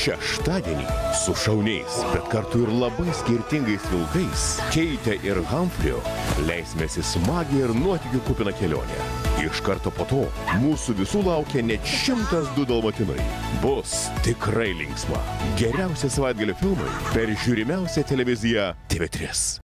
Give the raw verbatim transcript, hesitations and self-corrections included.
Šeštadienį su šauniais, bet kartu ir labai skirtingais vilkais, Keitė ir Hamfriu, leisimės į smagią ir nuotykių kupiną kelionę. Iš karto po to mūsų visų laukia net šimtas du dalmatinai. Bus tikrai linksma. Geriausi savaitgalio filmai per žiūrimiausią televiziją T V trys.